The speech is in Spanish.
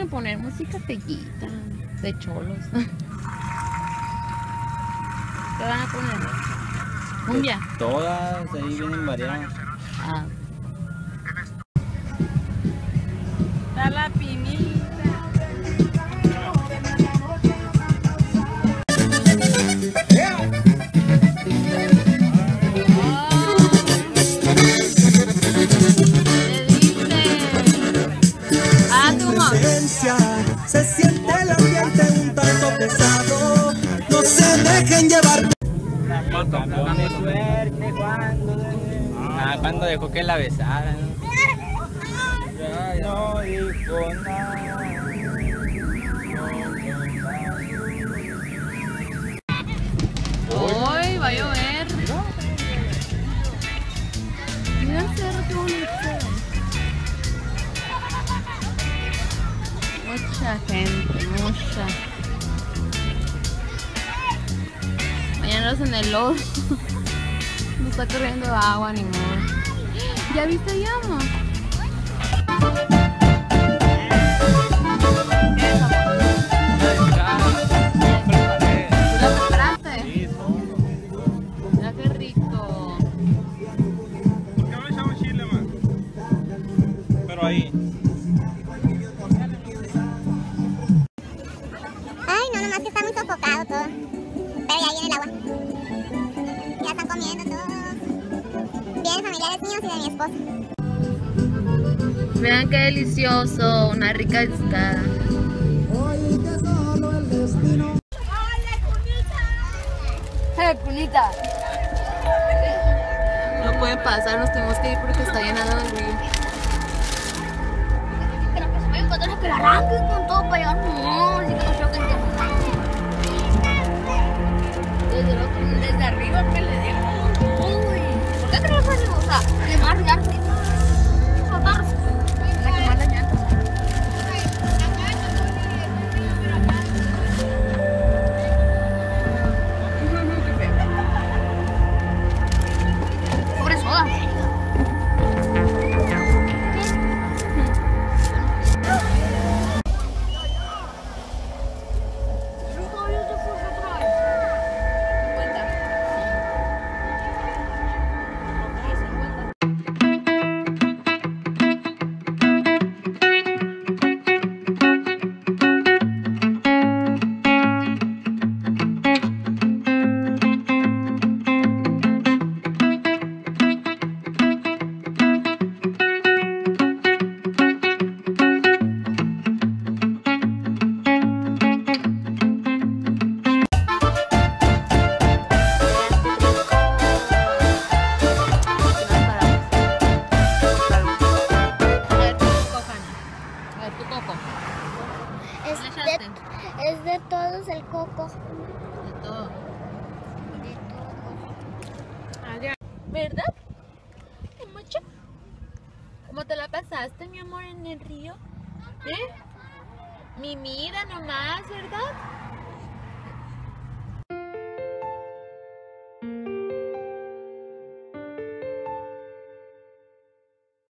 a poner música fellita de cholos. ¿Qué van a poner? ¿Cumbia? Todas ahí vienen variadas. Ah. Está la pinita. Se siente el ambiente un tanto pesado. No se dejen llevar. Cuando dejó que la besaran. No dijo nada. Hoy va a llover. Mira el cerro, qué bonito. Mucha gente, mucha. Mañana en el lodo. No está corriendo agua ni modo. ¿Ya viste llama? ¿Tú la compraste? Sí, Mira qué rico. ¿por qué no le echamos chile, man? Pero ahí. Ay, no, nomás que está muy sofocado todo. Pero ya viene el agua. Ya están comiendo todos. Vienen familiares míos y de mi esposo. Vean qué delicioso, una rica estada. ¡Punita! No pueden pasar, nos tenemos que ir porque está llenando el río. Pero pues me encuentro que lo arranquen con todo para llegar. No, así que no creo que Desde arriba que le digo. uy, ¿por qué creo que no? O sea, quemarse. Soltarse. Van a quemar las llantas. Sobre soda. Es de todos el coco. De todo. De todos. ¿Verdad? ¿Qué mucho? ¿Cómo te la pasaste, mi amor, en el río? ¿Eh? Mi mira nomás, ¿verdad?